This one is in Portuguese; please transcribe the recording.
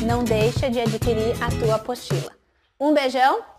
não deixa de adquirir a tua apostila. Um beijão